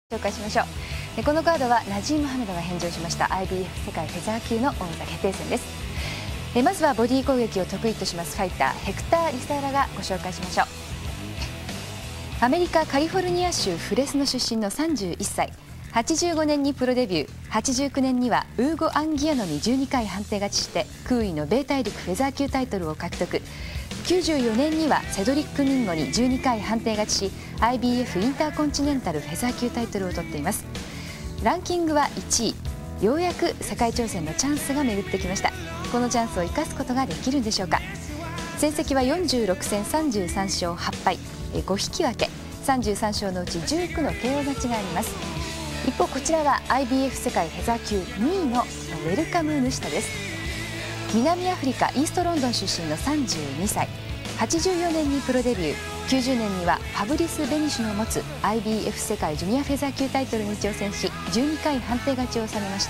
紹介しましょう。このカードはナジーム・ハメドが返上しました IBF 世界フェザー級の王座決定戦です。まずはボディ攻撃を得意としますファイターヘクター・リサーラがご紹介しましょう。アメリカカリフォルニア州フレスノ出身の31歳、85年にプロデビュー、89年にはウーゴ・アンギアノに12回判定勝ちして空位の米大陸フェザー級タイトルを獲得。94年にはセドリック・ミンゴに12回判定勝ちし IBF インターコンチネンタルフェザー級タイトルを取っています。ランキングは1位。ようやく世界挑戦のチャンスが巡ってきました。このチャンスを生かすことができるんでしょうか。戦績は46戦33勝8敗5引き分け、33勝のうち19の KO 勝ちがあります。一方こちらは IBF 世界フェザー級2位のウェルカム・ヌシタです。南アフリカイーストロンドン出身の32歳、84年にプロデビュー、90年にはファブリス・ベニシュの持つ IBF 世界ジュニアフェザー級タイトルに挑戦し12回判定勝ちを収めました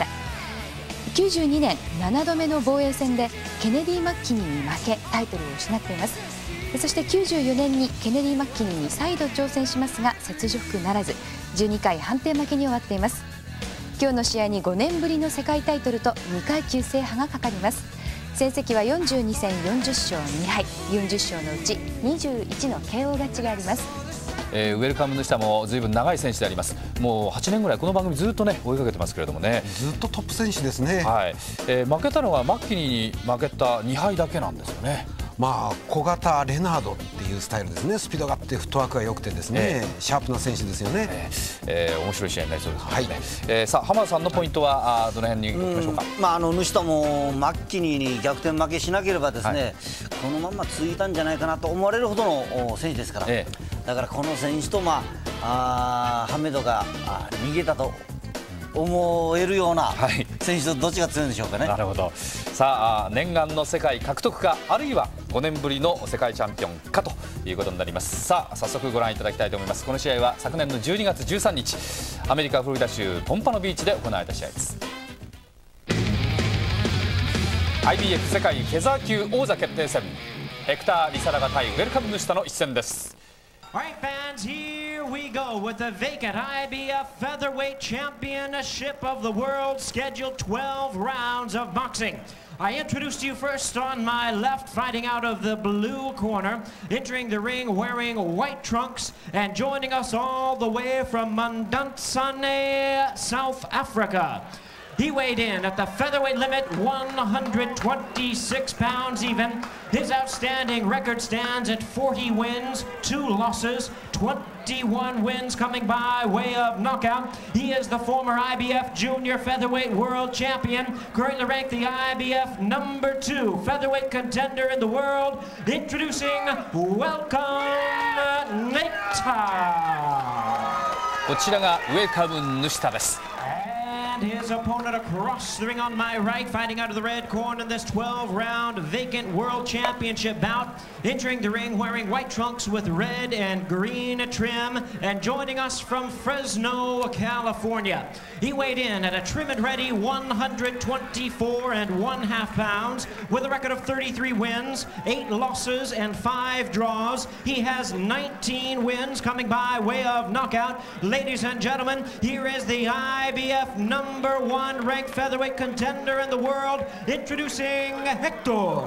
。92年7度目の防衛戦でケネディ・マッキニーに負けタイトルを失っています。そして94年にケネディ・マッキニーに再度挑戦しますが雪辱ならず12回判定負けに終わっています。今日の試合に5年ぶりの世界タイトルと2階級制覇がかかります。戦績は42戦40勝2敗、40勝のうち21の KO 勝ちがあります。 ウェルカムヌシタもずいぶん長い選手であります。もう8年ぐらいこの番組ずっとね追いかけてますけれどもね、 ずっとトップ選手ですね。 はい、負けたのはマッキニーに負けた2敗だけなんですよね。 まあ小型レナードっていうスタイルですね。スピードがあってフットワークが良くてですね、シャープな選手ですよね。 面白い試合になりそうですね。さあ浜田さんのポイントはどの辺にいきましょうか。 ヌシタもマッキニーに逆転負けしなければですね、このまま続いたんじゃないかなと思われるほどの選手ですから、だからこの選手とハメドが逃げたと思えるような選手とどっちが強いんでしょうかね。 なるほど。さあ念願の世界獲得か、あるいは5年ぶりの世界チャンピオンかということになります。さあ早速ご覧いただきたいと思います。この試合は昨年の12月13日アメリカフロリダ州ポンパノビーチで行われた試合です。 IBF 世界フェザー級王座決定戦、ヘクター・リサラガ対ウェルカム・ヌシタの一戦です。 All right, fans, here we go with the vacant IBF Featherweight Championship of the World, scheduled 12 rounds of boxing. I introduced you first on my left, fighting out of the blue corner, entering the ring wearing white trunks, and joining us all the way from Mandantsane, South Africa. He weighed in at the featherweight limit, 126 pounds even. His outstanding record stands at 40 wins, 2 losses, 21 wins coming by way of knockout. He is the former IBF Junior Featherweight World Champion, currently ranked the IBF #2 featherweight contender in the world. Introducing, welcome, Neta. こちらがウェルカム・ヌシタです。 His opponent across the ring on my right, fighting out of the red corner in this 12-round vacant world championship bout, entering the ring wearing white trunks with red and green trim, and joining us from Fresno, California. He weighed in at a trim and ready 124 1/2 pounds with a record of 33 wins, 8 losses, and 5 draws. He has 19 wins coming by way of knockout. Ladies and gentlemen, here is the IBF #1 ranked featherweight contender in the world, introducing Hector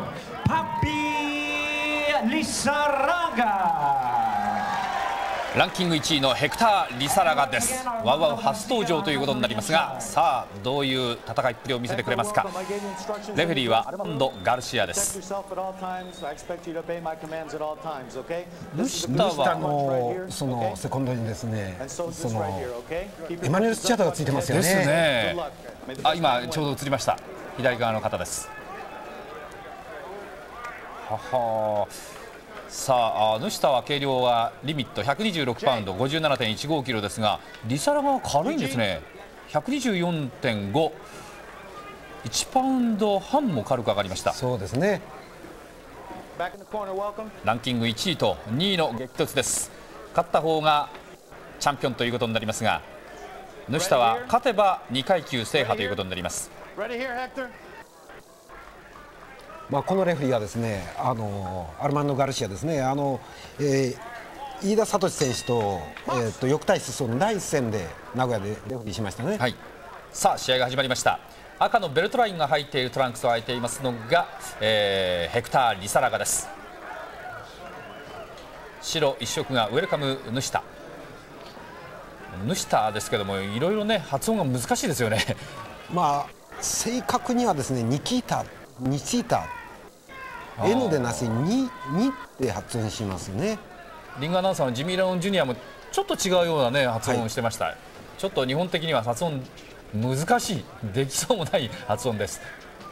Papi Lizarraga。 ランキング1位のヘクター・リサラガです。ワウワウ初登場ということになりますが、さあどういう戦いっぷりを見せてくれますか。レフェリーはアルマンド・ガルシアです。 ヌシタのそのセコンドにですね、エマニュエル・スチャートがついてますよね。 ですね。今ちょうど映りました。左側の方です。はは。さあヌシタは軽量はリミット126パウンド 57.15 キロですが、リサラガは軽いんですね。124.5、1パウンド半も軽く上がりました。 そうですね。 ランキング1位と2位の激突です。勝った方がチャンピオンということになりますが、ヌシタは勝てば2階級制覇ということになります。 このレフェリーはですね、アルマンド・ガルシアですね、 飯田聡選手と、翌対その第1戦で名古屋でレフェリーしましたね。 はい、さあ試合が始まりました。赤のベルトラインが入っているトランクスを履いていますのが、ヘクター・リサラガです。白一色がウェルカム・ヌシタ。ヌシタですけども、いろいろね発音が難しいですよね。 まあ正確にはですねニキータ、N でなしにって発音しますね。 リングアナウンサーのジミー・レオン・ジュニアもちょっと違うようなね発音をしてました、はい、ちょっと日本的には発音難しい、できそうもない発音です。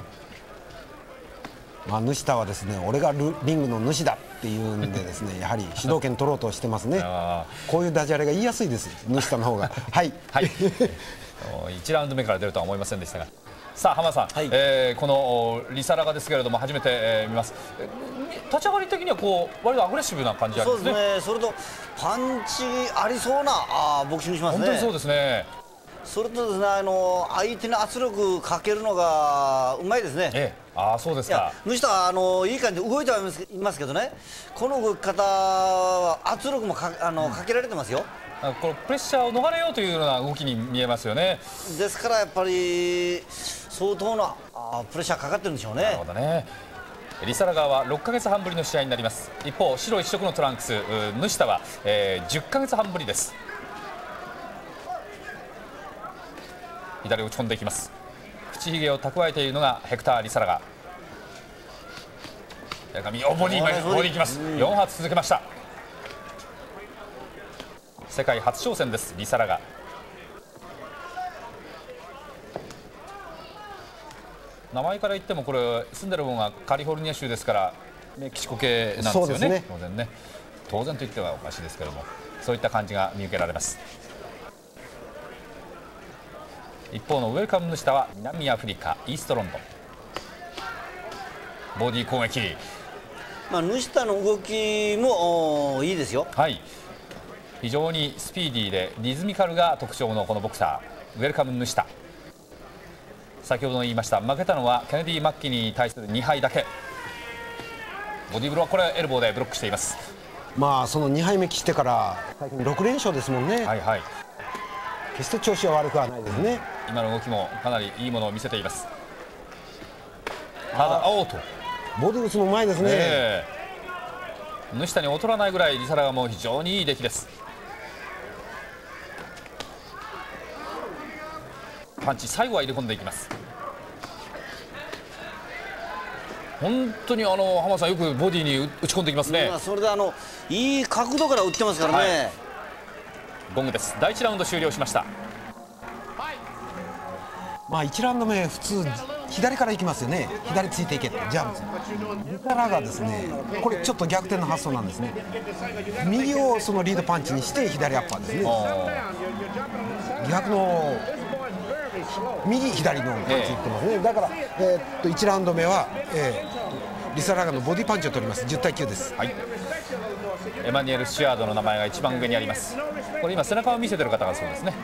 まあ、主田はですね、俺がリングの主だっていうんでですね、やはり主導権取ろうとしてますね。こういうダジャレが言いやすいです、主田の方が。はい、はい、 1ラウンド目から出るとは思いませんでしたが。さあ浜田さん、はい、このリサラガですけれども初めて、見ます。立ち上がり的にはこう割とアグレッシブな感じありますね。 そうですね。それとパンチありそうなボクシングしますね。 本当にそうですね。 それとですね、相手に圧力かけるのがうまいですね。 そうですか。 むしろいい感じで動いてはいますけどね、この動き方は圧力もかけられてますよ。 このプレッシャーを逃れようというような動きに見えますよね。 ですからやっぱり相当なプレッシャーかかってるんでしょうね。 なるほどね。リサラガは6ヶ月半ぶりの試合になります。一方白一色のトランクス主田は、10ヶ月半ぶりです。左打ち込んでいきます。口ひげを蓄えているのがヘクター・リサラガ。ボディいきます。4発続けました。世界初挑戦です、リサラガ。名前から言ってもこれ住んでる方がカリフォルニア州ですからメキシコ系なんですよね。当然ね、当然と言ってはおかしいですけども、そういった感じが見受けられます。一方のウェルカムの下は南アフリカイーストロンドン。ボディ攻撃、 主田の動きもいいですよ。 はい、非常にスピーディーでリズミカルが特徴のこのボクサーウェルカム主田。先ほども言いました負けたのはケネディ・マッキニに対する2敗だけ。ボディブロー、これはエルボーでブロックしています。 まあその2敗目してから最近6連勝ですもんね。 はいはい、 決して調子は悪くはないですね。 今の動きもかなりいいものを見せています。ただボディ打つのうまいですね。 主田に劣らないぐらいリサラガも非常にいい出来です。パンチ最後は入れ込んでいきます。本当に浜田さんよくボディに打ち込んでいきますね。 それでいい角度から打ってますからね。はい、 ゴングです。第1ラウンド終了しました。 まあ1ラウンド目普通左から行きますよね。左ついていけってジャブ。リサラガですね、これちょっと逆転の発想なんですね。右をそのリードパンチにして左アッパーですね。逆の右左のパンチいってますね。だから、1ラウンド目は、リサラガのボディパンチを取ります。10対9です。 はい、エマニュエル・スチュアードの名前が一番上にあります。これ今背中を見せてる方がそうですね。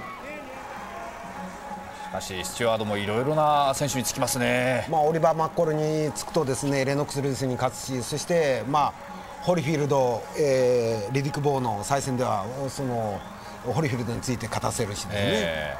しかしスチュワードもいろいろな選手につきますね。 オリバー・マッコールにつくとですね、レノックス・ルイスに勝つし、そしてホリフィールド、リディック・ボーの再戦ではそのホリフィールドについて勝たせるしですね。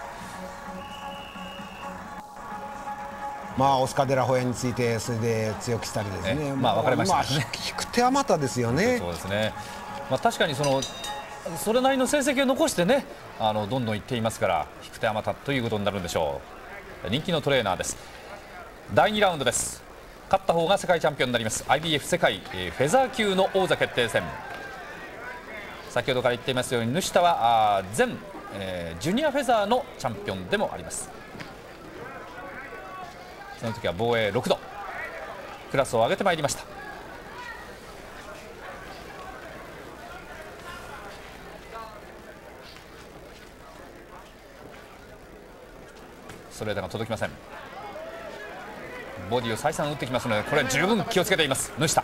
オスカー・デラホヤについてそれで強くしたりですね。 分かれましたね。 引く手あまたですよね。 そうですね。確かにそれなりの成績を残してね、どんどんいっていますから、引く手あまたということになるんでしょう。人気のトレーナーです。第2ラウンドです。勝った方が世界チャンピオンになります IBF 世界フェザー級の王座決定戦。先ほどから言っていますように主田は前、ジュニアフェザーのチャンピオンでもあります。その時は防衛6度クラスを上げてまいりました。ストレートが届きません。ボディを再三打ってきますので、これ十分気をつけています主田。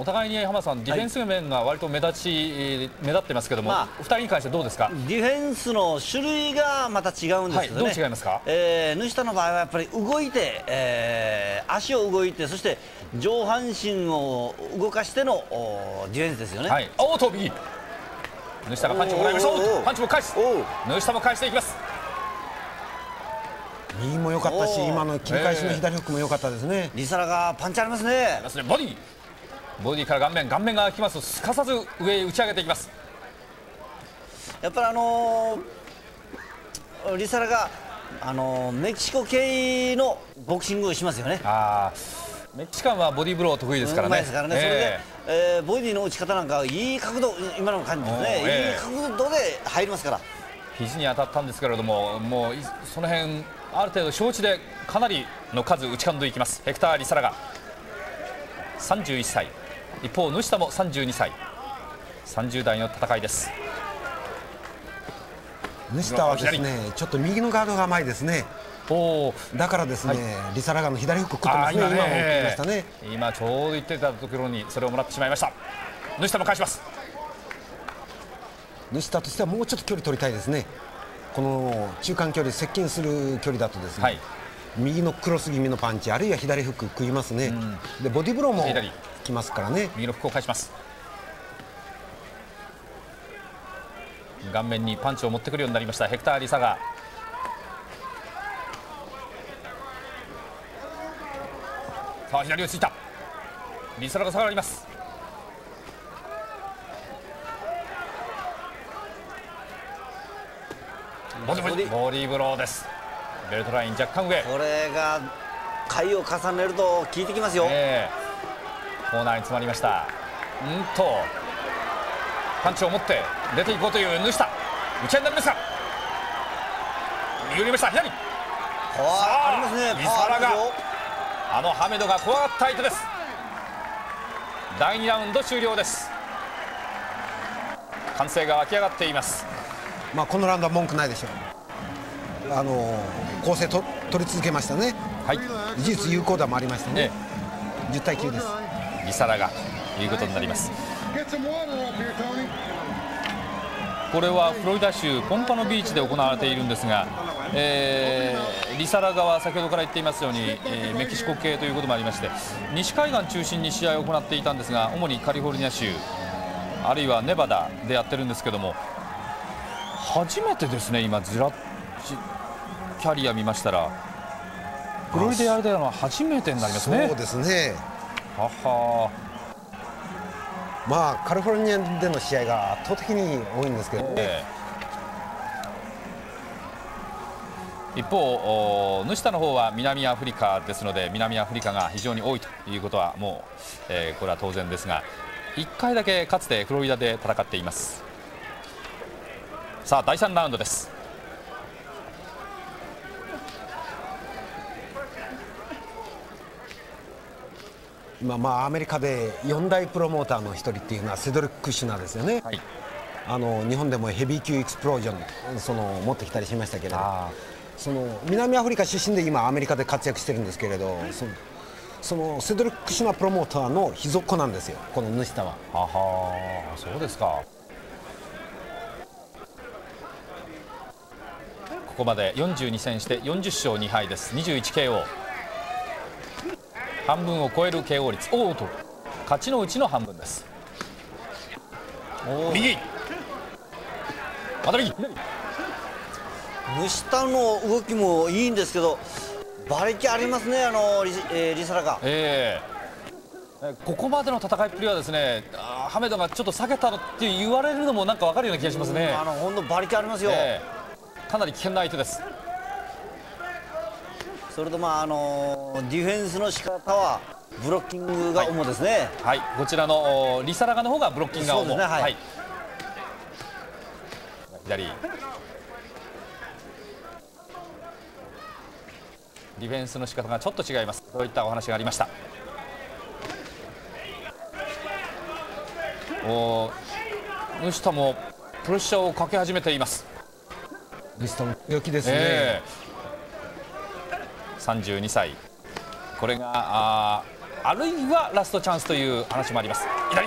お互いに浜田さん、ディフェンス面が割と目立ってますけども、お二人に関してどうですか。 ディフェンスの種類がまた違うんですけどね、 どう違いますか。 ヌシタの場合はやっぱり動いて、足を動いて、そして上半身を動かしてのディフェンスですよね。 おっと右、ヌシタがパンチをもらいました。パンチも返す、ヌシタも返していきます。 右も良かったし、今の切り返しの左フックも良かったですね。 リサラがパンチありますね。 ボディから顔面が来ますとすかさず上へ打ち上げていきます。 やっぱりリサラがメキシコ系のボクシングをしますよね。 メキシカンはボディーブロー得意ですからね。 それで、ボディの打ち方なんかいい角度、今の感じですね、いい角度で入りますから。 肘に当たったんですけれども、もうその辺ある程度承知でかなりの数打ち込んでいきます。ヘクター・リサラガ31歳、一方ヌシタも32歳、30代の戦いです。 ヌシタはですね、ちょっと右のガードが甘いですね。だからですね、リサラガの左フック食ってますね。今も食いましたね。 今ちょうど言ってたところにそれをもらってしまいました。ヌシタも返します。 ヌシタとしてはもうちょっと距離取りたいですね。この中間距離、接近する距離だとですね、右のクロス気味のパンチ、あるいは左フック食いますね。でボディブローもきますからね。 右のフックを返します。顔面にパンチを持ってくるようになりましたヘクター・リサガ。さあ左をついたリサラが下がります。ボディブローです。ベルトライン若干上。 これが回を重ねると効いてきますよ。 コーナーに詰まりました。パンチを持って出ていこうというヌシタ、打ち合いになりますが右を見ました。左ありますね。 リサラがハメドが怖がった相手です。第2ラウンド終了です。歓声が湧き上がっています。 このラウンドは文句ないでしょう。攻勢取り続けましたね。事実有効打もありましたね。10対9です。 リサラがということになります。これはフロリダ州ポンパノビーチで行われているんですが、リサラガは先ほどから言っていますように、メキシコ系ということもありまして、西海岸中心に試合を行っていたんですが、主にカリフォルニア州あるいはネバダでやってるんですけども、初めてですね。今キャリア見ましたらフロリダやるのは初めてになりますね。 そうですね。カリフォルニアでの試合が圧倒的に多いんですけど、 一方ヌシタの方は南アフリカですので、南アフリカが非常に多いということはもう、これは当然ですが、1回だけかつてフロリダで戦っています。さあ第3ラウンドです。 アメリカで4大プロモーターの一人っていうのはセドリック・シュナーですよね。日本でもヘビー級エクスプロージョン持ってきたりしましたけれど、南アフリカ出身で今アメリカで活躍してるんですけれど、そのセドリック・シュナープロモーターの秘蔵っ子なんですよ、このヌシタは。 そうですか。ここまで42戦して40勝2敗です。21KO、半分を超える KO 率。勝ちのうちの半分です。右、また右。 ヌシタの動きもいいんですけど、馬力ありますね、リサラが。 ここまでの戦いっぷりはですね、ハメドがちょっと避けたって言われるのもなんか分かるような気がしますね。 本当馬力ありますよ。 かなり危険な相手です。 それとディフェンスの仕方はブロッキングが主ですね。 こちらのリサラガの方がブロッキングが主。左。ディフェンスの仕方がちょっと違います。そういったお話がありました。ヌシタもプレッシャーをかけ始めています。 ヌシタも強気ですね。 32歳、これがあるいはラストチャンスという話もあります。 左。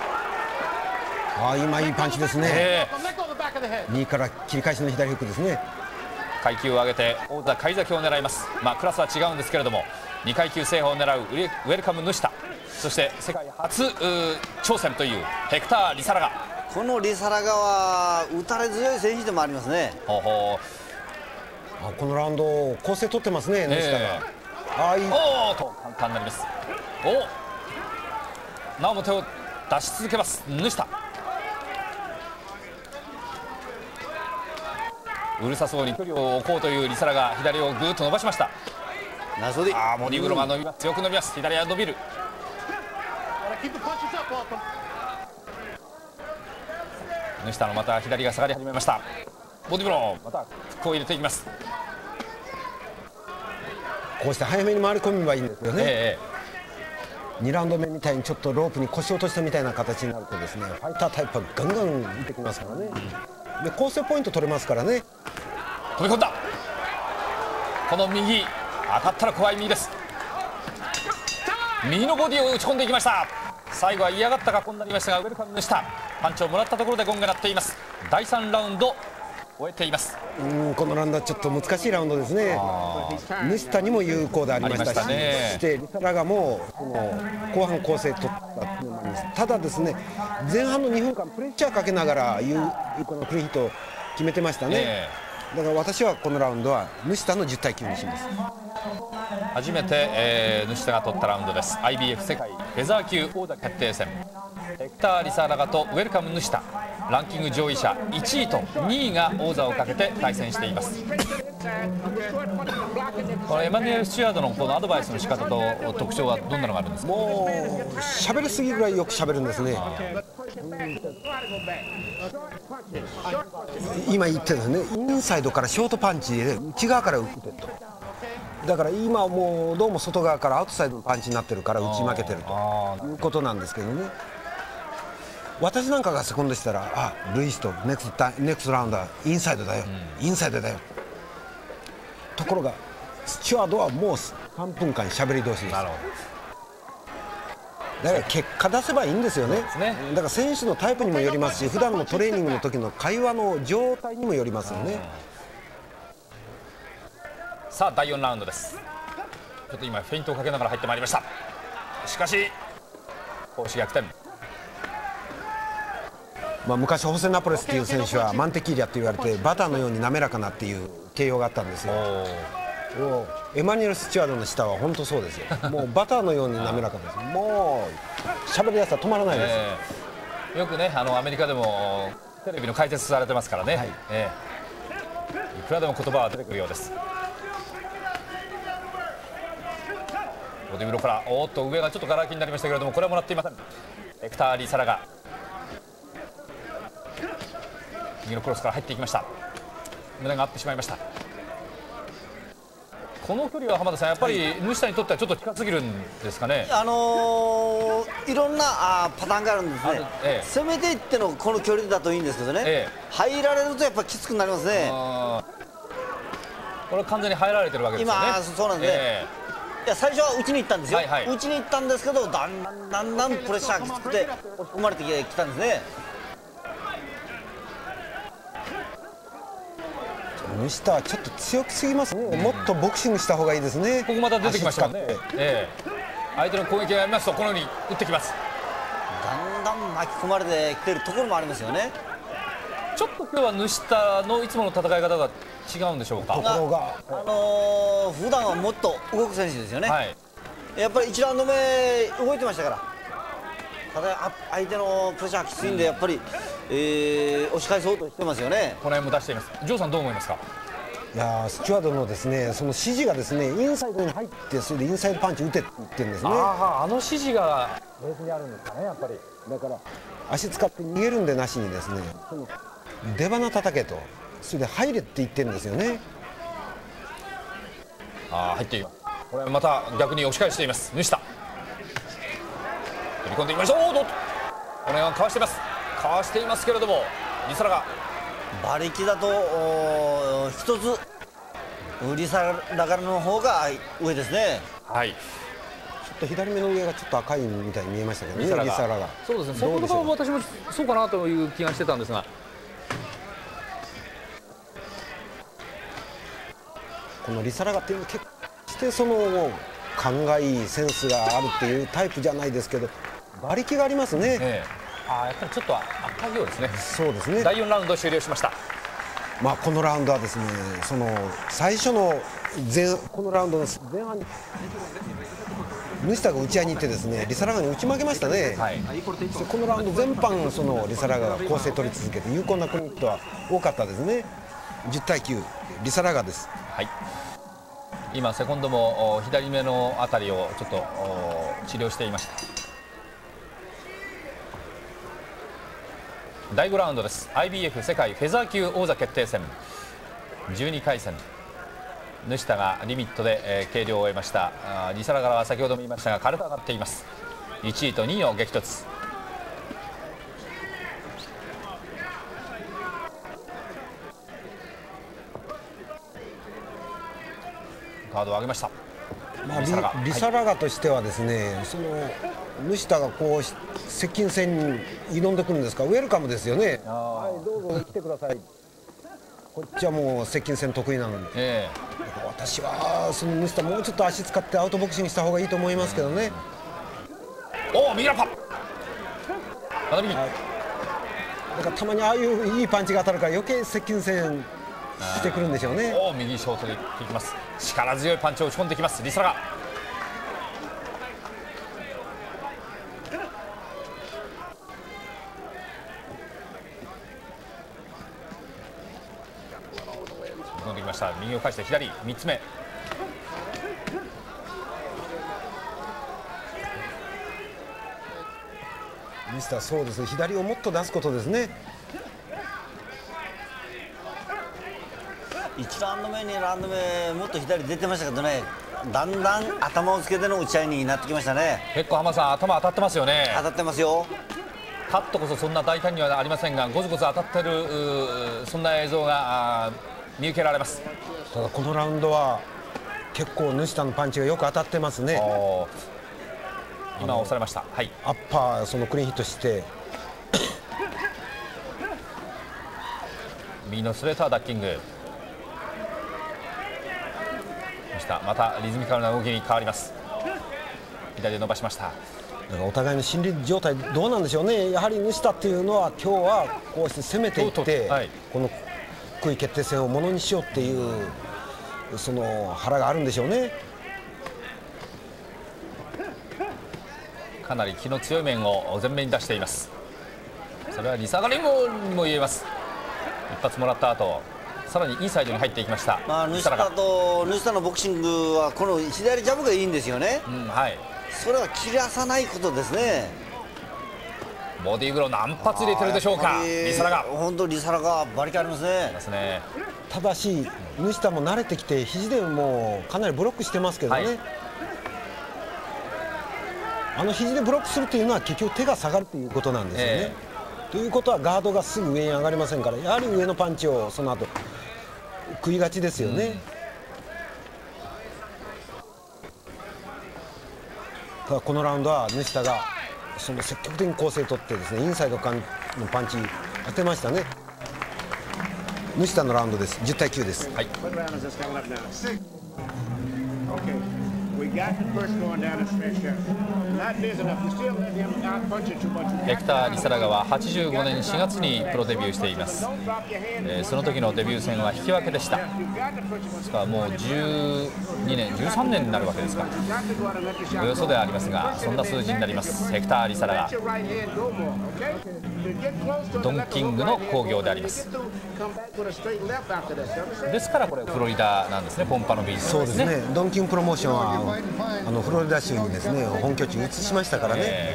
今いいパンチですね。右から切り返しの左フックですね。 階級を上げて王座返り咲きを狙います。クラスは違うんですけれども2階級制覇を狙うウェルカム・ヌシタ、そして世界初挑戦というヘクター・リサラガ。 このリサラガは打たれ強い選手でもありますね。 このラウンド構成取ってますね、ヌシタが。 おーと簡単になります。なおも手を出し続けますヌシタ。うるさそうに距離を置こうというリサラが左をぐーっと伸ばしました。ボディブロが伸びます。強く伸びます。左は伸びる。ヌシタのまた左が下がり始めました。ボディブロまたフックを入れていきます。 こうして早めに回り込めばいいんですよね。2ラウンド目みたいにちょっとロープに腰を落としたみたいな形になるとですね、ファイタータイプはガンガン出てきますからね。で構成ポイント取れますからね。 飛び込んだ。この右当たったら怖い右です。右のボディを打ち込んでいきました。最後は嫌がった格好になりましたがウェルカムでした。パンチをもらったところでゴンが鳴っています。第3ラウンド終えています。 このラウンドはちょっと難しいラウンドですね。ヌシタにも有効でありましたし、そしてリサラガも後半構成取ったと思います。ただですね、前半の2分間プレッシャーかけながらこのクリーンヒットを決めてましたね。だから私はこのラウンドはヌシタの10対9にします。 初めて、ヌシタが取ったラウンドです。 IBF 世界フェザー級王座決定戦、ヘクター・リサラガとウェルカム・ヌシタ、ランキング上位者1位と2位が王座をかけて対戦しています。このエマニュエル・スチュワードのこのアドバイスの仕方と特徴はどんなのがあるんですか？ もう喋りすぎぐらいよく喋るんですね。今言ってるんですね、インサイドからショートパンチで内側から打てと。だから今もうどうも外側からアウトサイドのパンチになってるから打ち負けてるということなんですけどね。私なんかがセコンドしたら、ルイスとネクストラウンドはインサイドだよ、インサイドだよ。ところがスチュワードはもう3分間しゃべり通しです。だから結果出せばいいんですよね。だから選手のタイプにもよりますし、普段のトレーニングの時の会話の状態にもよりますよね。 さあ第4ラウンドです。ちょっと今フェイントをかけながら入ってまいりました。しかし攻守逆転。 昔ホセ・ナポレスっていう選手はマンテキーリャって言われてバターのように滑らかなっていう形容があったんですよ。エマニュエル・スチュワードの下は本当そうですよ。もうバターのように滑らかです。もう喋りやすさ止まらないです、 よくねアメリカでもテレビの解説されてますからね、いくらでも言葉は出てくるようです。ボディブロから上がちょっとガラ空きになりましたけれども、これはもらっていません。ヘクター・リサラガ右のクロスから入っていきました。胸が合ってしまいました。この距離は浜田さんやっぱりヌシタにとってはちょっと近すぎるんですかね。 いろんなパターンがあるんですね。攻めていってのこの距離だといいんですけどね、入られるとやっぱりきつくなりますね。 これ完全に入られてるわけですよね。 今そうなんですね。いや最初は打ちに行ったんですよ、打ちに行ったんですけどだんだんプレッシャーがきつくて押し込まれてきたんですね。 ヌシタはちょっと強すぎますね。もっとボクシングした方がいいですね。 ここまた出てきましたもんね。相手の攻撃がありますとこのように打ってきます。 だんだん巻き込まれてきてるところもありますよね。 ちょっと今日はヌシタのいつもの戦い方が違うんでしょうか。 ところが普段はもっと動く選手ですよね、やっぱり1ラウンド目動いてましたから。ただ相手のプレッシャーがきついんでやっぱり、押し返そうとしてますよね。 この辺も出しています。ジョーさんどう思いますか。 いやスチュワードのですねその指示がですねインサイドに入ってそれでインサイドパンチ打てって言ってるんですね。 あの指示がベースにあるんですかね。やっぱりだから足使って逃げるんでなしにですねその出鼻叩けとそれで入れって言ってるんですよね。 入っています。これまた逆に押し返していますヌシタ。飛び込んでいきました。これはかわしています。かわしていますけれどもリサラが馬力だと一つリサラガの方が上ですね。 ちょっと左目の上がちょっと赤いみたいに見えましたけどね、リサラが。 そうですね、先ほどから私もそうかなという気がしてたんですが、 このリサラガっていうのは決してその勘がいいセンスがあるっていうタイプじゃないですけど、馬力がありますね。 やっぱりちょっと赤いようですね。 そうですね。 第4ラウンド終了しました。 まあこのラウンドはですね、その最初のこのラウンドの前半にヌシタが打ち合いに行ってですね、リサラガに打ち負けましたね。このラウンド全般そのリサラガが攻勢取り続けて有効なクリニットは多かったですね。10対9リサラガです。 はい。今セコンドも左目のあたりをちょっと治療していました。第5ラウンドです。 IBF 世界フェザー級王座決定戦12回戦、ヌシタがリミットで、計量を終えました。リサラガは先ほども言いましたが軽く上がっています。1位と2位を激突。カードを上げました。 リサラガとしてはですね、そのヌシタがこう接近戦に挑んでくるんですからウェルカムですよね。はい、どうぞ来てください。こっちはもう接近戦得意なので、私はそのヌシタもうちょっと足使ってアウトボクシングした方がいいと思いますけどね。 右ラッパ、 だからたまにああいういいパンチが当たるから余計接近戦してくるんでしょうね。 右ショートでいきます。力強いパンチを打ち込んできますリサラガ。飛んできました。右を返して左3つ目。 ミスター、そうですね、左をもっと出すことですね。 1ラウンド目、2ラウンド目もっと左出てましたけどね、だんだん頭をつけての打ち合いになってきましたね。 結構浜さん頭当たってますよね。 当たってますよ。 カットこそそんな大胆にはありませんがゴツゴツ当たってるそんな映像が見受けられます。 ただこのラウンドは結構ヌシタのパンチがよく当たってますね。 今押されました。はい、 アッパーそのクリーンヒットして右のストレートはダッキング。またリズミカルな動きに変わります。左で伸ばしました。 だからお互いの心理状態どうなんでしょうね。やはりヌシタっていうのは今日はこうして攻めていって、この悔い決定戦をものにしようっていうその腹があるんでしょうね。 かなり気の強い面を前面に出しています。それはリサラガにも言えます。一発もらった後さらにインサイドに入っていきました。 ヌシタのボクシングはこの左ジャブがいいんですよね。それは切らさないことですね。 ボディーブロー何発入れてるでしょうか、リサラガ。 本当リサラガ馬力ありますね。 ただしヌシタも慣れてきて肘でもかなりブロックしてますけどね、あの肘でブロックするというのは結局手が下がるということなんですよね。ということはガードがすぐ上に上がりませんから、やはり上のパンチをその後食いがちですよね。ただこのラウンドはヌシタがその積極的に攻勢を取ってですね、インサイドのパンチ当てましたね。ヌシタのラウンドです。10対9です。はい、 ヘクター・リサラガは85年4月にプロデビューしています。その時のデビュー戦は引き分けでした。ですからもう12年13年になるわけですか。およそではありますがそんな数字になります。ヘクター・リサラガ、ドンキングの興行であります。ですからこれフロリダなんですね、ポンパノビーチ。 そうですね、ドンキングプロモーションはフロリダ州にですね本拠地に移しましたからね。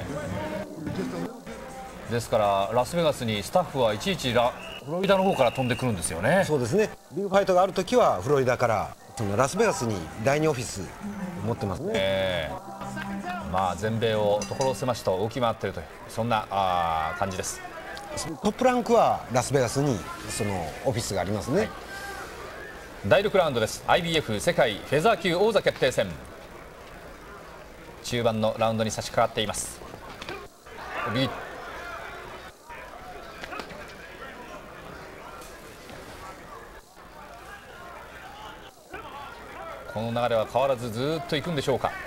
ですからラスベガスにスタッフはいちいちフロリダの方から飛んでくるんですよね。 そうですね、ビッグファイトがあるときはフロリダからそのラスベガスに第2オフィス持ってますね。 まあ全米を所狭しと動き回っているというそんな感じです。 トップランクはラスベガスにそのオフィスがありますね。 第6ラウンドです。 IBF 世界フェザー級王座決定戦中盤のラウンドに差し掛かっています。この流れは変わらずずっといくんでしょうか。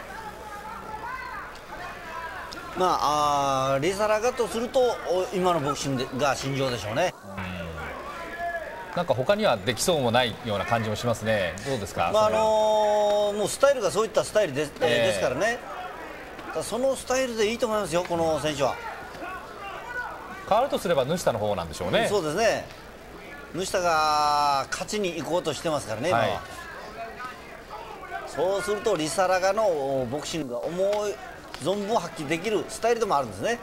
リサラガとすると今のボクシングが信条でしょうね。 なんか他にはできそうもないような感じもしますね。どうですか。 もうスタイルがそういったスタイルですからね。そのスタイルでいいと思いますよ、この選手は。 変わるとすればヌシタの方なんでしょうね。 そうですね。ヌシタが勝ちに行こうとしてますからね、今は。そうするとリサラガのボクシングが思い存分発揮できるスタイルでもあるんですね。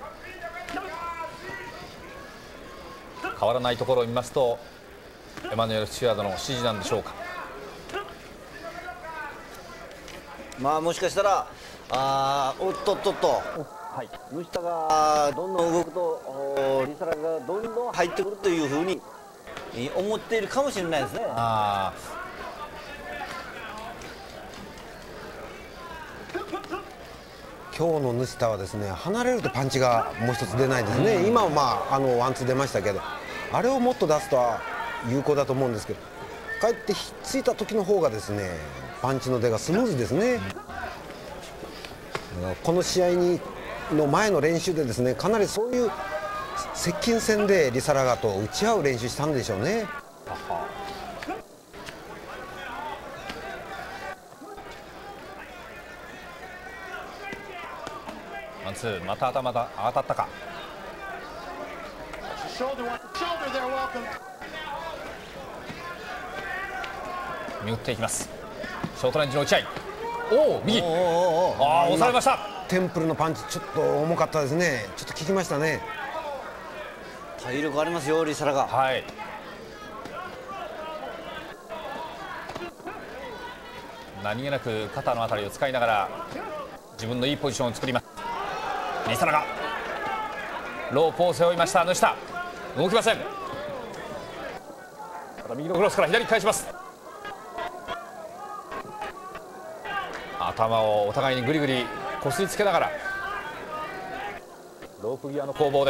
変わらないところを見ますとエマヌエル・スチュワードの指示なんでしょうか。 もしかしたらおっとっとっと、ムシタがどんどん動くとリサラがどんどん入ってくるというふうに思っているかもしれないですね。 今日のヌシタはですね、離れるとパンチがもう一つ出ないですね。今はワンツー出ましたけど、あれをもっと出すと有効だと思うんですけど、かえってひっついた時の方がですね、パンチの出がスムーズですね。この試合の前の練習でですね、かなりそういう接近戦でリサラガと打ち合う練習したんでしょうね。 ワンツー、また頭が当たったか。見打っていきます。ショートレンジの打ち合い。右。押されました。 テンプルのパンチちょっと重かったですね。ちょっと効きましたね。 体力ありますよ、リサラガ。 何気なく肩のあたりを使いながら自分のいいポジションを作ります。リサラガロープを背負いました。ヌシタ動きません。ただ右のクロスから左に返します。頭をお互いにぐりぐりこすりつけながらロープ際の攻防です。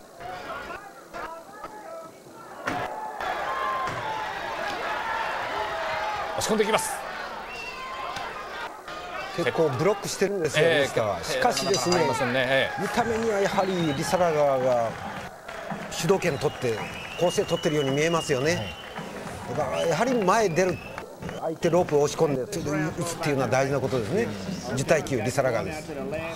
押し込んでいきます。 結構ブロックしてるんですよ、ヌシタは。しかしですね、見た目にはやはりリサラガが主導権を取って攻勢取ってるように見えますよね。だからやはり前出る相手ロープを押し込んで打つっていうのは大事なことですね。10対9リサラガです。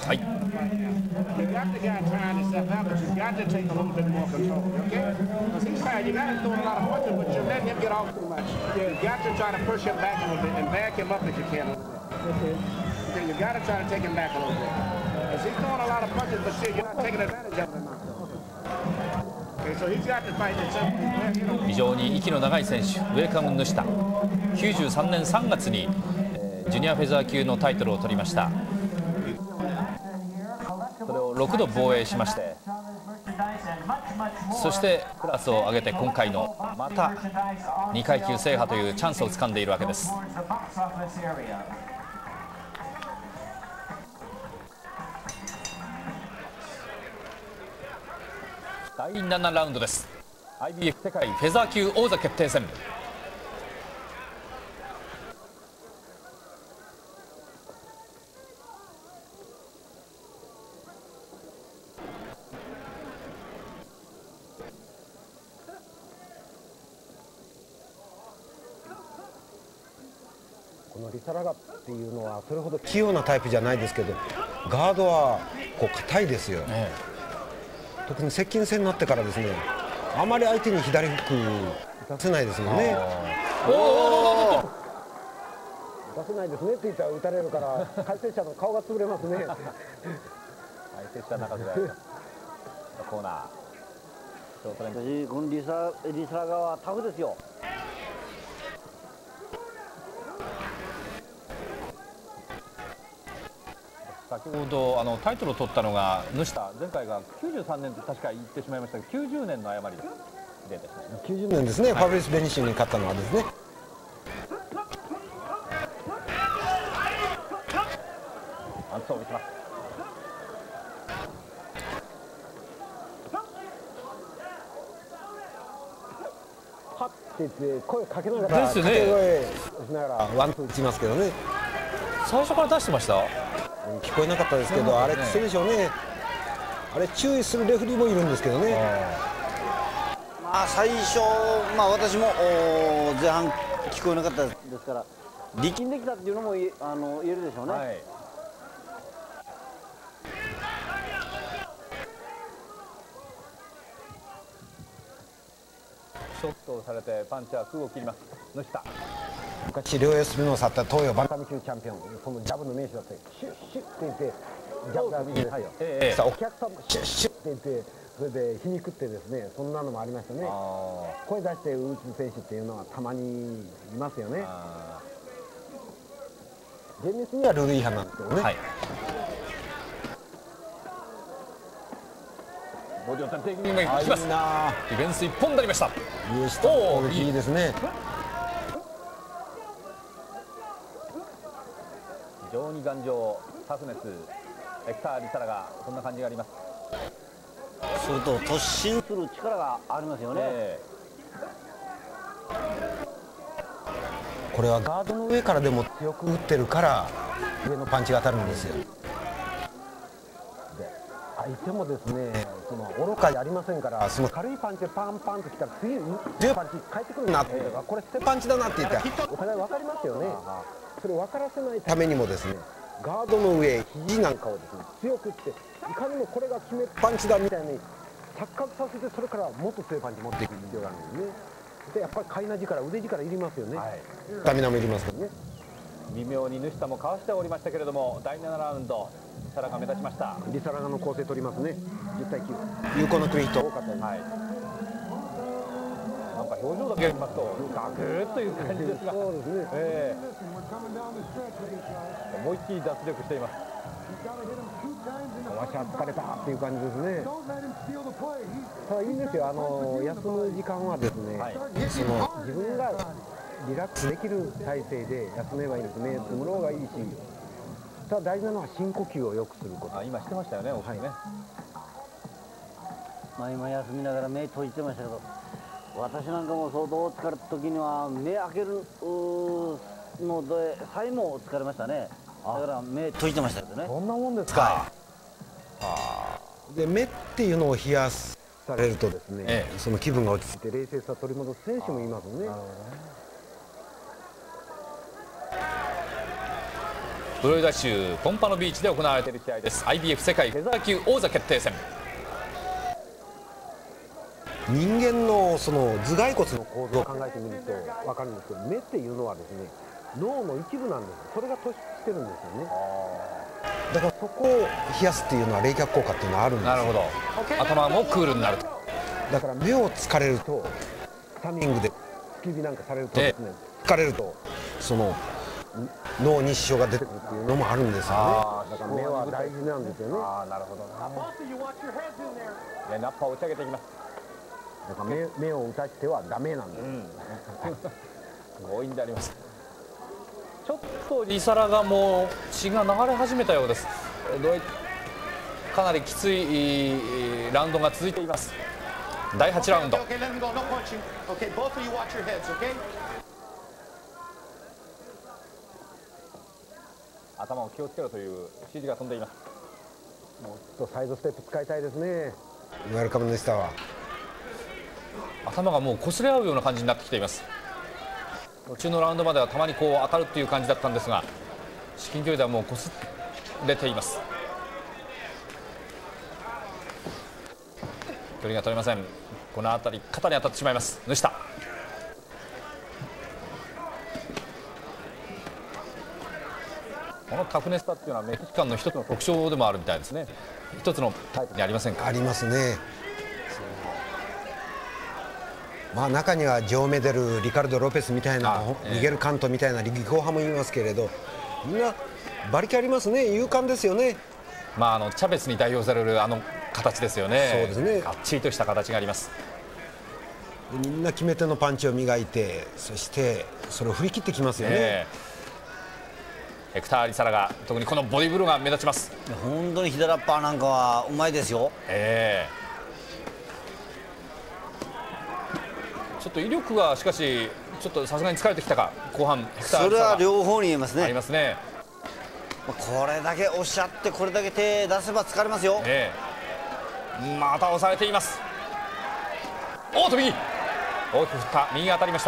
非常に息の長い選手、ウェルカム・ヌシタ。93年3月にジュニアフェザー級のタイトルを取りました。それを6度防衛しまして、そしてクラスを上げて今回のまた2階級制覇というチャンスをつかんでいるわけです。第7ラウンドです。 IBF 世界フェザー級王座決定戦。 このリサラガっていうのはそれほど器用なタイプじゃないですけど、ガードはこう硬いですよ。特に接近戦になってからですね、あまり相手に左フック出せないですもんね。出せないですねって言ったら打たれるから解説者の顔が潰れますね。 解説者の中でコーナーショートレンジ。 このリサラガはタフですよ。 先ほどタイトルを取ったのがヌシタ、前回が93年と確か言ってしまいましたが、90年の誤りです。 90年ですね、ファブリス・ベニシンに勝ったのはですね。 って言って声かけながらですね、 掛け声しながらワンツー打ちますけどね。 最初から出してました。 聞こえなかったですけど、あれ癖でしょうね。あれ注意するレフェリーもいるんですけどね。 まあ最初、私も前半聞こえなかったですから力んできたっていうのも言えるでしょうね。 ショットをされてパンチは空を切ります。野下。 昔両休みの去った東洋バンタム級チャンピオン、そのジャブの名手だってシュッシュッって言ってジャブが見てないよ。お客さんもシュッシュッって言ってそれで皮肉ってですね、そんなのもありましたね。声出して打つ選手っていうのはたまにいますよね。厳密にはルール違反なんですけどね。はい、 ボディを立てていきます。ディフェンス一本になりました。 いいですね。 非常に頑丈、タフネス、ヘクター・リサラがそんな感じがあります。 それと突進する力がありますよね。 これはガードの上からでも強く打ってるから上のパンチが当たるんですよ。で相手もですね、その愚かじゃありませんから、その軽いパンチでパンパンときたら次強いパンチ返ってくるなっていうか、これ捨てパンチだなって言ってお互い分かりますよね。それを分からせないためにもですね、ガードの上肘なんかをですね強く打って、いかにもこれが決めパンチだみたいに錯覚させて、それからもっと強いパンチ持っていく必要があるんですね。でやっぱりかいな力、腕力いりますよね。スタミナもいりますよね。 微妙にヌシタもかわしておりましたけれども、第7ラウンドリサラが目立ちました。 リサラガの構成取りますね。10対9、有効なクリヒット多かったです。 なんか表情だけ見ますとガクッという感じですが、そうですね、思いっきり脱力しています。 わしは疲れたっていう感じですね。ただいいんですよ、休む時間はですね、その自分がリラックスできる体勢で休めばいいんです。目つむろうがいいし、ただ大事なのは深呼吸をよくすること。 今してましたよね、お二人ね。 今休みながら目閉じてましたけど、私なんかも相当疲れた時には目開けるのでさえも疲れましたね。だから目閉じてましたけどね。 そんなもんですか。 で目っていうのを冷やされるとですね、その気分が落ち着いて冷静さを取り戻す選手もいますね。 フロリダ州ポンパノビーチで行われている試合です。 IBF 世界フェザー級王座決定戦。 人間のその頭蓋骨の構造を考えてみると分かるんですけど、目っていうのはですね、脳の一部なんです。それが突出してるんですよね。だからそこを冷やすっていうのは冷却効果っていうのはあるんです。 なるほど。頭もクールになると。 だから目を疲れると、スタミングで突き指なんかされるとですね、疲れるとその脳に支障が出てくるっていうのもあるんですよね。だから目は大事なんですよね。 なるほどな。ナッパを打ち上げていきます。 だから目を打たしてはダメなんです。 強引であります。ちょっとリサラがもう血が流れ始めたようです。かなりきついラウンドが続いています。第8ラウンド。頭を気をつけろという指示が飛んでいます。 もっとサイドステップ使いたいですね。ウェルカムでしたわ。 頭がもう擦れ合うような感じになってきています。途中のラウンドまではたまにこう当たるっていう感じだったんですが、至近距離ではもう擦れています。距離が取れません。この辺り肩に当たってしまいます。ヌシタ。このタフネスタっていうのはメキシカンの一つの特徴でもあるみたいですね。一つのタイプにありませんか。 ありますね。まあ中にはジョー・メデル、リカルド・ロペスみたいな、ミゲル・カントみたいな力攻派もいますけれど、みんな馬力ありますね。勇敢ですよね。 まあチャベスに代表されるあの形ですよね。 そうですね。 がっちりとした形があります。 みんな決め手のパンチを磨いて、そしてそれを振り切ってきますよね。 ヘクター・リサラが特にこのボディブローが目立ちます。 本当に左ラッパーなんかはうまいですよ。 ちょっと威力がしかしちょっとさすがに疲れてきたか、後半それは両方に言えますね。 ありますね。 これだけおっしゃってこれだけ手出せば疲れますよ。 また押されています。おっと右、大きく振った、右が当たりました。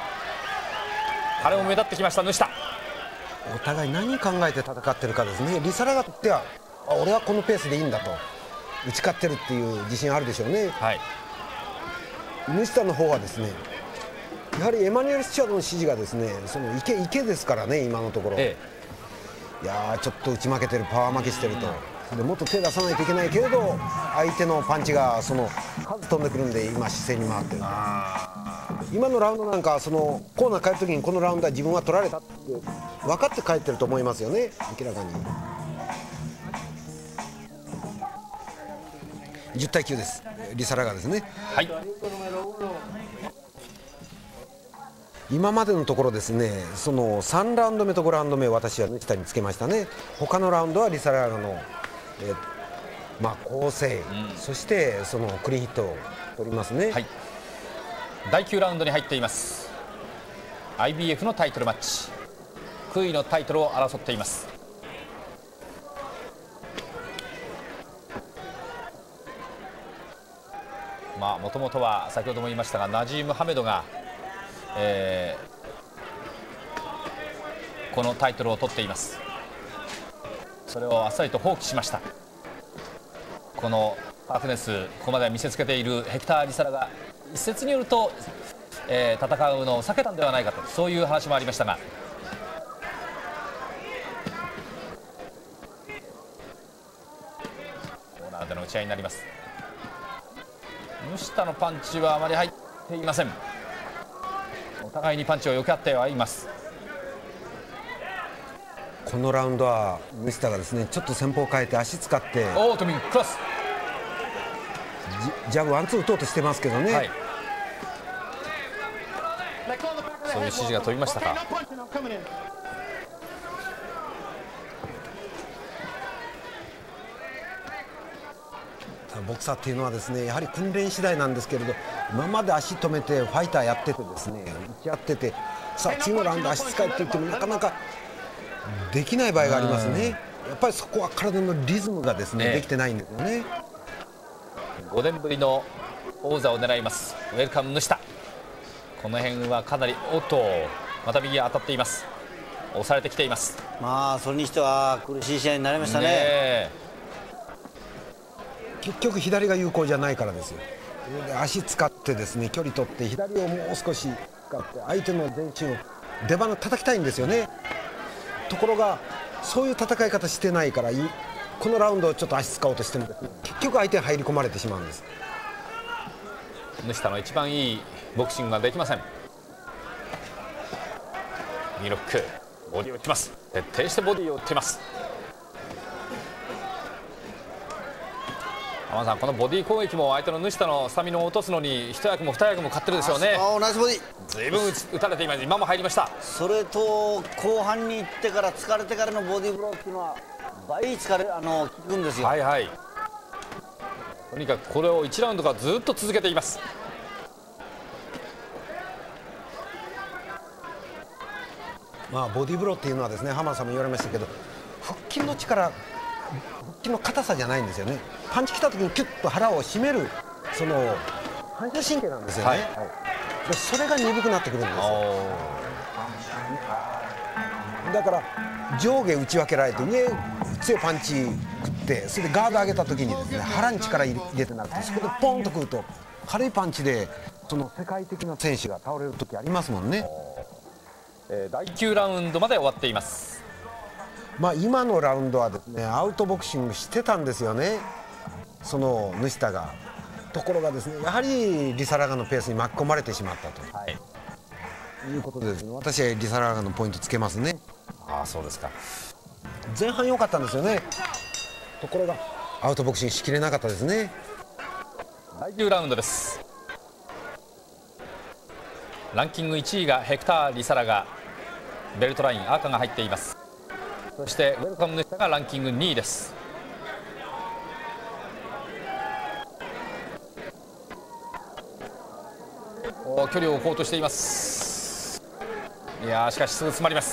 彼も目立ってきました主田。 お互い何考えて戦ってるかですね。リサラガとっては俺はこのペースでいいんだと打ち勝ってるっていう自信あるでしょうね。西田の方はですね、やはりエマニュエル・スチュワードの指示がですね、その池ですからね、今のところ、いやーちょっと打ち負けてる、パワー負けしてると。でもっと手出さないといけないけれど、相手のパンチがその数飛んでくるんで今姿勢に回ってる。今のラウンドなんかそのコーナー帰るときにこのラウンドは自分は取られたって分かって帰ってると思いますよね、明らかに。10対9です、リサラガですね。今までのところですね、その3ラウンド目と5ラウンド目を私は西田につけましたね。他のラウンドはリサラガの、構成、そしてそのクリーンヒットを取りますね。 第9ラウンドに入っています。 IBF のタイトルマッチ、クイのタイトルを争っています。もともとは先ほども言いましたがナジーム・ハメドが、このタイトルを取っています。それをあっさりと放棄しました。このタフネス、ここまでは見せつけているヘクター・リサラが一説によると、戦うのを避けたんではないかと、そういう話もありましたが、コーナーでの打ち合いになります。西田のパンチはあまり入っていません。お互いにパンチをよけ合ってはいます。 このラウンドは西田がですね、ちょっと戦法を変えて足使ってと右クロスジャブワンツー打とうとしてますけどね、 そういう指示が飛びましたか。 ボクサーっていうのはですね、やはり訓練次第なんですけれど、今まで足止めてファイターやっててですね、打ち合ってて、さあ次のラウンド足使えって言ってもなかなかできない場合がありますね。やっぱりそこは体のリズムがですね、できてないんですよね。 5年ぶりの王座を狙いますウェルカム主田。この辺はかなりまた右が当たっています。押されてきています。 それにしては苦しい試合になりましたね。 結局左が有効じゃないからですよ。足使ってですね、距離取って左をもう少し使って相手の前身を出鼻叩きたいんですよね。ところがそういう戦い方してないから、このラウンドをちょっと足使おうとしてもですね、結局相手に入り込まれてしまうんです。 西田の一番いいボクシングができません。右ロック、ボディを打ちます。徹底してボディを打っています。浜田さん、このボディ攻撃も相手の西田のスタミナを落とすのに一役も二役も勝ってるでしょうね。 ナイスボディ、 随分打たれています。今も入りました。 それと後半に行ってから疲れてからのボディブローっていうのは倍効くんですよ。 とにかくこれを1ラウンドからずっと続けています。 ボディブローっていうのはですね、浜田さんも言われましたけど、腹筋の力、腹筋の硬さじゃないんですよね。パンチ来た時にキュッと腹を締めるその反射神経なんですよね。でそれが鈍くなってくるんですよ。だから上下打ち分けられて、上強いパンチ食って、それでガード上げた時にですね、腹に力入れてなくて、そこでポンとくると軽いパンチでその世界的な選手が倒れる時ありますもんね。 第9ラウンドまで終わっています。 今のラウンドはですね、アウトボクシングしてたんですよね、その西田が。ところがですね、やはりリサラガのペースに巻き込まれてしまったと、いうことでですね、私はリサラガのポイントつけますね。 そうですか。 前半良かったんですよね。ところがアウトボクシングしきれなかったですね。 第10ラウンドです。ランキング1位がヘクター・リサラガ、ベルトライン赤が入っています。そしてウェルカムネスタがランキング2位です。 距離を置こうとしています。いやー、しかしすぐ詰まります。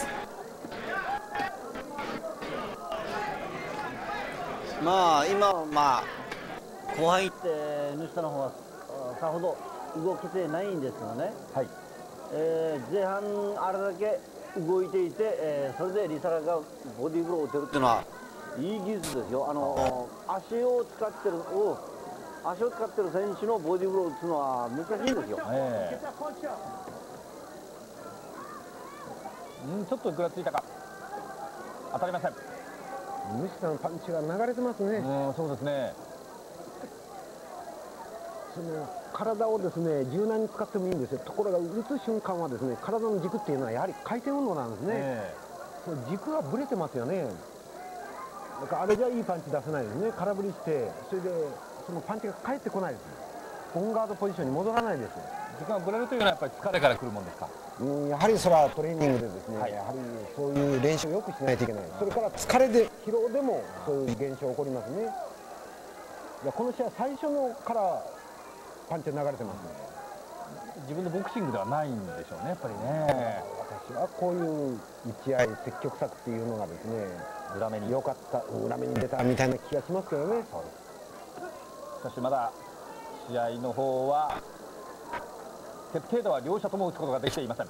まあ今は後半行ってヌシタの方はさほど動けてないんですけどね、はい、前半あれだけ動いていて、それでリサラがボディーブローを打てるっていうのはいい技術ですよ。足を使ってる選手のボディーブローを打つのは難しいんですよ。 ちょっとぐらついたか、当たりません。 ムシタのパンチが流れてますね。 そうですね。 その体をですね柔軟に使ってもいいんですよ。ところが打つ瞬間はですね体の軸っていうのはやはり回転運動なんですね。その軸がぶれてますよね。だからあれじゃいいパンチ出せないですね。空振りしてそれでそのパンチが返ってこないです。オンガードポジションに戻らないです。 時間がぶれるというのはやっぱり疲れからくるもんですか。 やはりそれはトレーニングでですね、やはりそういう練習をよくしないといけない。それから疲れで疲労でもそういう現象起こりますね。いやこの試合最初のからパンチが流れてますね。 自分のボクシングではないんでしょうね、やっぱりね。 私はこういう打ち合い積極策っていうのがですね裏目に良かった、裏目に出たみたいな気がしますけどね。 そしてまだ試合の方は決定打は両者とも打つことができていません。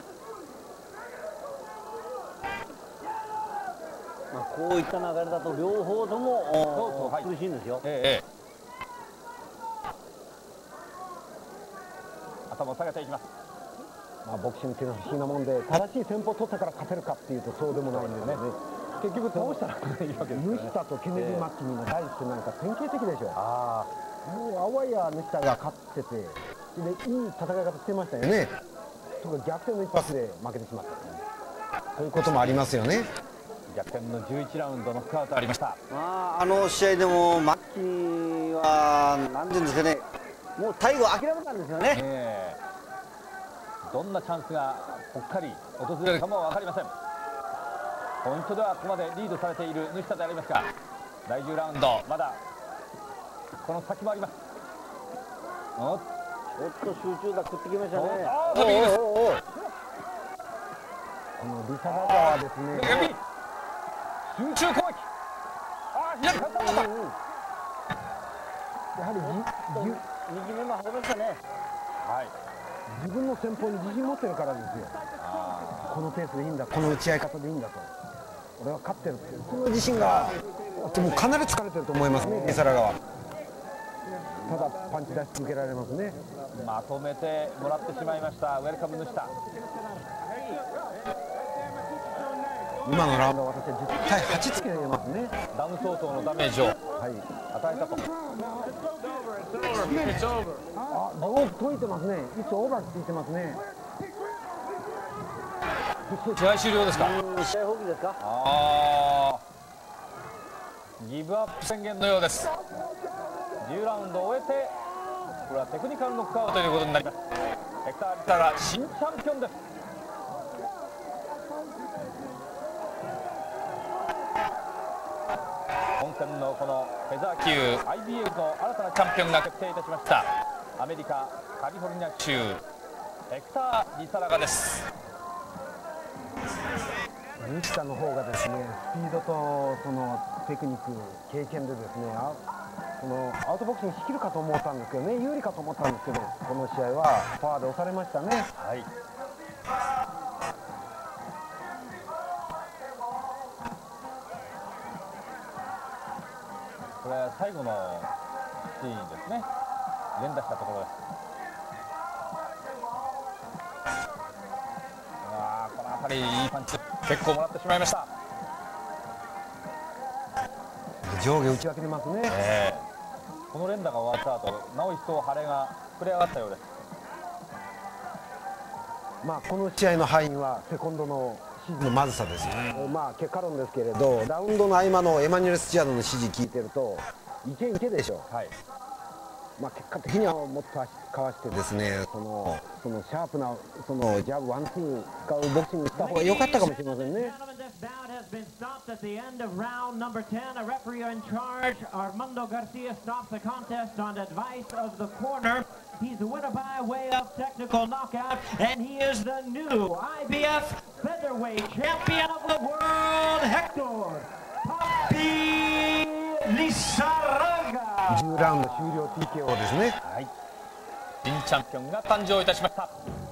こういった流れだと両方とも苦しいんですよ。 頭を下げていきます。 ボクシングっていうのは不思議なもんで、正しい戦法を取ったから勝てるかっていうとそうでもないんですよね。 結局倒したらいいわけですよね。 ムシタとケネディ・マッキニの第一戦なんか典型的でしょ。もうあわやムシタが勝ってて、でいい戦い方してましたよね。とか逆転の一発で負けてしまった、ということもありますよね。 逆転の11ラウンドのスカウトありました。 あの試合でもマッキニは何ていうんですかね、もう最後諦めたんですよね。 どんなチャンスがぽっかり訪れるかも分かりません。ポイントではここまでリードされているヌシタでありますが、第10ラウンドまだこの先もあります。 おっと集中打食ってきましたね。 このリサラガはですね集中攻撃。左からだった。 やはり右目も外れましたね。 自分の戦法に自信持ってるからですよ。このペースでいいんだ、この打ち合い方でいいんだと、俺は勝ってるっていうその自信がもうかなり疲れてると思いますね、リサラガは。ただパンチ出し続けられますね。 まとめてもらってしまいました。ウェルカムヌシタ。 今のラウンドは私は10対8つけてますね。 ダウン相当のダメージを与えたと。 ロープ解いてますね。いつオーバーって言ってますね。 試合終了ですか。 試合放棄ですか。 ギブアップ宣言のようです。10ラウンドを終えてこれはテクニカルノックアウトということになります。ヘクター・リサラ新チャンピオンです。本戦のこのフェザー級 IBF の新たなチャンピオンが決定いたしました。アメリカカリフォルニア州ヘクター・リサラガです。 ヌシタの方がですねスピードとそのテクニック経験でですねそのアウトボクシング仕切るかと思ったんですけどね、有利かと思ったんですけど、この試合はパワーで押されましたね。 これは最後のシーンですね。連打したところです。この辺りいいパンチ結構もらってしまいました。 上下打ち分けてますね。 この連打が終わった後、なお一層腫れが膨れ上がったようです。 この試合の敗因はセコンドの指示のまずさです。結果論ですけれど、ラウンドの合間のエマニュエル・スチュアードの指示聞いてるといけいけでしょ。結果的にはもっと足かわしてですね、そのシャープなそのジャブワンツー使うボクシングした方が良かったかもしれませんね。 this bout has been stopped at the end of round number 10. A referee in charge, Armando Garcia, stops the contest on advice of the corner. He's the winner by way of technical knockout, and he is the new IBF featherweight champion of the world, Hector Papi Lizarraga。 10ラウンド終了 TKO ですね。 新チャンピオンが誕生いたしました。